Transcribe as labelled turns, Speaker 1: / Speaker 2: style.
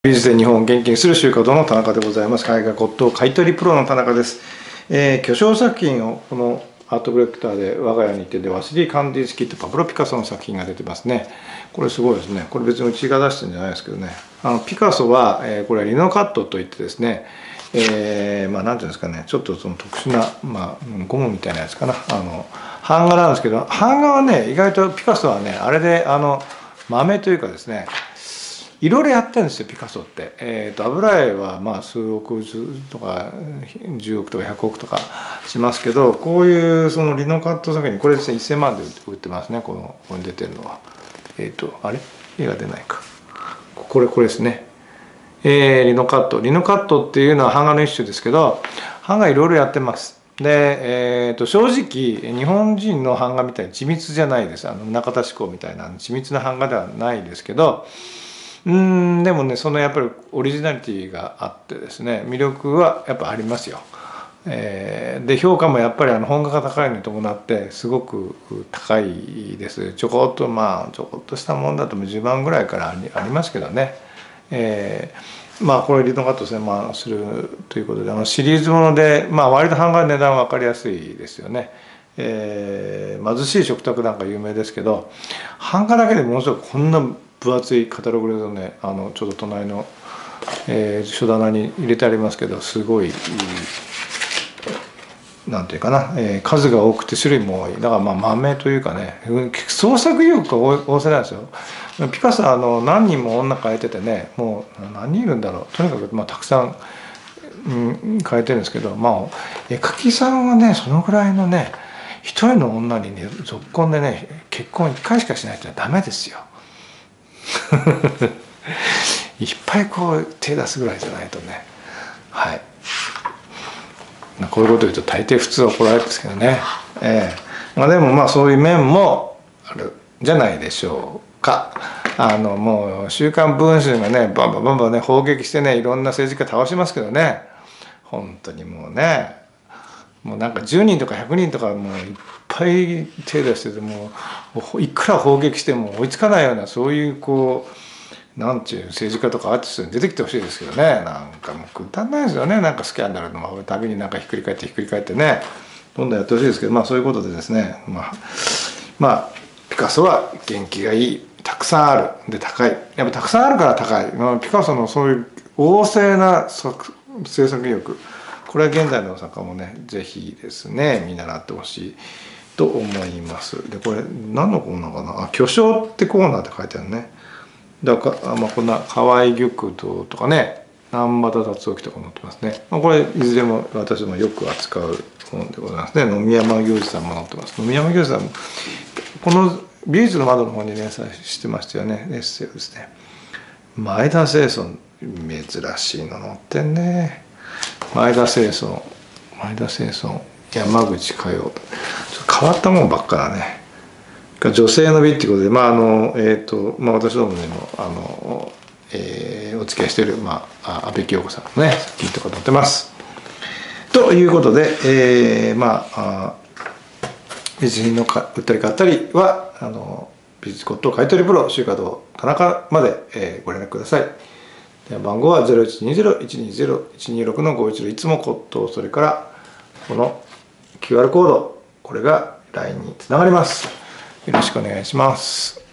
Speaker 1: 美術で日本を元気にする週刊堂の田中でございます。海外骨董買取プロの田中です。巨匠作品をこのアートコレクターで我が家にてでワシリー・カンディンスキーとパブロ・ピカソの作品が出てますね。これすごいですね。これ別にうちが出してるんじゃないですけどね。ピカソは、これはリノカットといってですね、なんていうんですかね、ちょっとその特殊な、ゴムみたいなやつかな、版画なんですけど、版画はね、意外とピカソはね、あれで豆というかですね、いろいろやってるんですよ、ピカソって。油絵は数億とか10億とか100億とかしますけど、こういうそのリノカット作品、これですね、1000万で売ってますね、ここに出てるのは。あれ絵が出ないか。これですね。リノカット。リノカットっていうのは版画の一種ですけど、版画いろいろやってます。で、正直、日本人の版画みたいに緻密じゃないです。中田志功みたいな緻密な版画ではないですけど、でもね、そのやっぱりオリジナリティがあってですね、魅力はやっぱありますよ。で評価もやっぱり本価が高いのに伴ってすごく高いです。ちょこっとしたもんだと10万ぐらいからありますけどね。これリノカット1000万するということで、シリーズもので割と版画の値段は分かりやすいですよね。貧しい食卓なんか有名ですけど、版画だけでものすごくこんな分厚いカタログでね、ちょうど隣の、書棚に入れてありますけど、すごいなんていうかな、数が多くて種類も多い。だから豆というかね、創作意欲が旺盛なんですよ。ピカソは何人も女描いててね、もう何人いるんだろう、とにかくたくさん、描いてるんですけど、絵描きさんはね、そのぐらいのね、一人の女にね、続婚でね、結婚1回しかしないとダメですよ。いっぱいこう手出すぐらいじゃないとね。はい。こういうこと言うと大抵普通は怒られるんですけどね。でもそういう面もあるんじゃないでしょうか。もう週刊文春がねバンバンね砲撃してね、いろんな政治家倒しますけどね、本当にもうね、もうなんか10人とか100人とかもういっぱい手出してて、もういくら砲撃しても追いつかないような、そういうなんていう政治家とかアーティストに出てきてほしいですけどね。なんかもうくだらないですよね。なんかスキャンダルのたびになんかひっくり返ってね、どんどんやってほしいですけど、そういうことでですね、ピカソは元気がいい、たくさんあるで高い、やっぱたくさんあるから高い。ピカソのそういう旺盛な制作意欲、これは現代の作家もね是非ですね見習ってほしいと思います。でこれ何のコーナーかな、巨匠ってコーナーって書いてあるね。だからこんな河合玉堂とかね、南畑達興とか載ってますね。これいずれも私もよく扱う本でございますね。野見山行司さんも載ってます。野見山行司さんもこの美術の窓の方に連載してましたよね、エッセイですね。前田青村、珍しいの載ってんね。前田青村、山口佳代、変わったもんばっかだね。女性の美っていうことで、私どもでもお付き合いしている、安倍清子さんのね作品とか載ってます。ということで、美術品の売ったり買ったりは美術骨董買取プロ週刊堂田中まで、ご連絡ください。番号は 0120-120-126-510、いつも骨董、それからこの QR コード、これが LINE につながります。よろしくお願いします。